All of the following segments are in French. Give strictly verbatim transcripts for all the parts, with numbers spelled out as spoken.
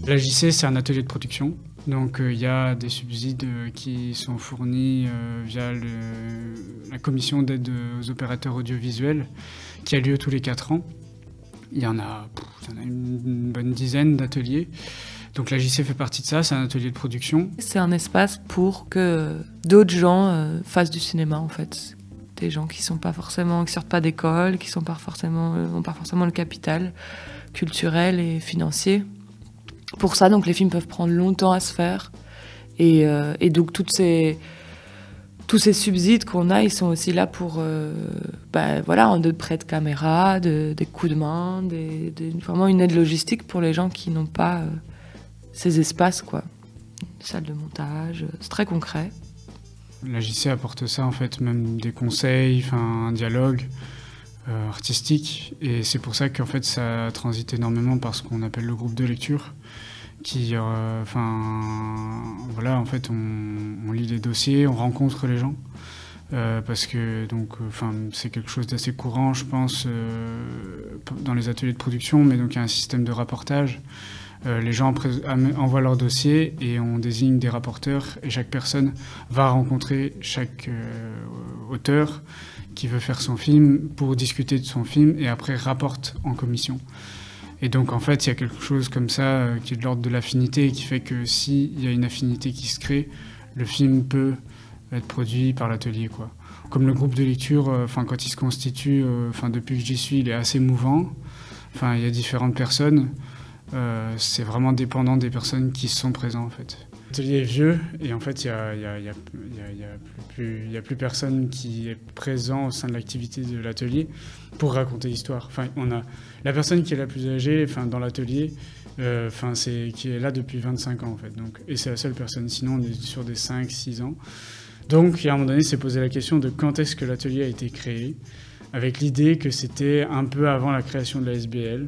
La J C, c'est un atelier de production. Donc il euh, y a des subsides euh, qui sont fournis euh, via le, la commission d'aide aux opérateurs audiovisuels qui a lieu tous les quatre ans. Il y en a, pff, il y en a une, une bonne dizaine d'ateliers. Donc la J C fait partie de ça, c'est un atelier de production. C'est un espace pour que d'autres gens euh, fassent du cinéma en fait. Des gens qui sont pas forcément, qui sortent pas d'école, qui sont pas forcément, euh, ont pas forcément le capital culturel et financier. Pour ça, donc les films peuvent prendre longtemps à se faire. Et, euh, et donc toutes ces, tous ces subsides qu'on a, ils sont aussi là pour euh, bah, voilà, de prêts de caméra, de, des coups de main, des, des, vraiment une aide logistique pour les gens qui n'ont pas euh, ces espaces, quoi. Une salle de montage, c'est très concret. La J C apporte ça, en fait, même des conseils, un dialogue euh, artistique. Et c'est pour ça qu'en fait, ça transite énormément par ce qu'on appelle le groupe de lecture. Qui, enfin, euh, voilà, en fait, on, on lit les dossiers, on rencontre les gens. Euh, parce que donc, enfin, c'est quelque chose d'assez courant, je pense, euh, dans les ateliers de production. Mais donc, il y a un système de rapportage. Euh, les gens envoient leur dossier et on désigne des rapporteurs et chaque personne va rencontrer chaque euh, auteur qui veut faire son film pour discuter de son film et après rapporte en commission. Et donc en fait il y a quelque chose comme ça euh, qui est de l'ordre de l'affinité et qui fait que s'il y a une affinité qui se crée, le film peut être produit par l'atelier, quoi. Comme le groupe de lecture, enfin euh, quand il se constitue, enfin euh, depuis que j'y suis, il est assez mouvant. Enfin il y a différentes personnes. Euh, c'est vraiment dépendant des personnes qui sont présentes en fait. L'atelier est vieux et en fait il y a, y a, y a, y a, y a plus, y a plus personne qui est présent au sein de l'activité de l'atelier pour raconter l'histoire. Enfin, on a la personne qui est la plus âgée, enfin dans l'atelier, euh, enfin c'est qui est là depuis vingt-cinq ans en fait. Donc et c'est la seule personne. Sinon on est sur des cinq six ans. Donc à un moment donné, c'est posé la question de quand est-ce que l'atelier a été créé, avec l'idée que c'était un peu avant la création de la S B L.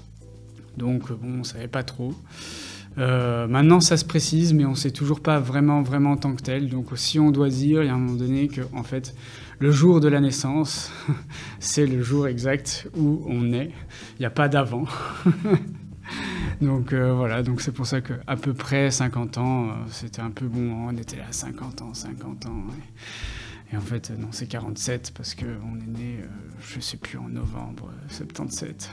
Donc bon, on ne savait pas trop. Euh, maintenant, ça se précise, mais on ne sait toujours pas vraiment, vraiment en tant que tel. Donc si on doit dire, il y a un moment donné que, en fait, le jour de la naissance, c'est le jour exact où on est. Il n'y a pas d'avant. Donc euh, voilà, donc c'est pour ça qu'à peu près cinquante ans, euh, c'était un peu bon, on était là cinquante ans, cinquante ans. Ouais. Et en fait, non, c'est quarante-sept parce qu'on est né, euh, je ne sais plus, en novembre soixante-dix-sept.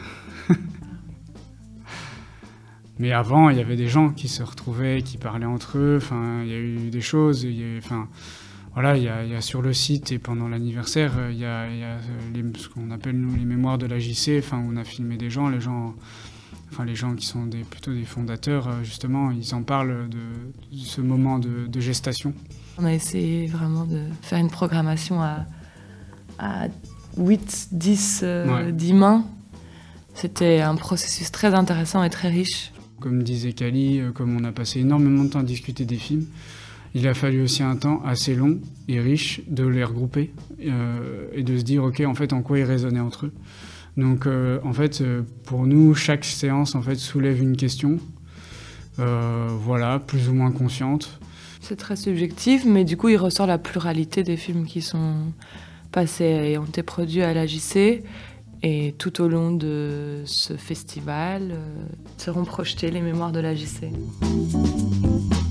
Mais avant, il y avait des gens qui se retrouvaient, qui parlaient entre eux. Enfin, il y a eu des choses. Il y a, enfin, voilà, il y a, il y a sur le site et pendant l'anniversaire, il y a, il y a les, ce qu'on appelle nous les mémoires de la J C. Enfin, où on a filmé des gens, les gens, enfin les gens qui sont des, plutôt des fondateurs. Justement, ils en parlent de, de ce moment de, de gestation. On a essayé vraiment de faire une programmation à, à huit, dix, euh, ouais. dix mains. C'était un processus très intéressant et très riche. Comme disait Kali, comme on a passé énormément de temps à discuter des films, il a fallu aussi un temps assez long et riche de les regrouper euh, et de se dire, ok, en fait, en quoi ils résonnaient entre eux. Donc, euh, en fait, euh, pour nous, chaque séance en fait soulève une question, euh, voilà, plus ou moins consciente. C'est très subjectif, mais du coup, il ressort la pluralité des films qui sont passés et ont été produits à la J C. Et tout au long de ce festival, euh, seront projetées les mémoires de la J C.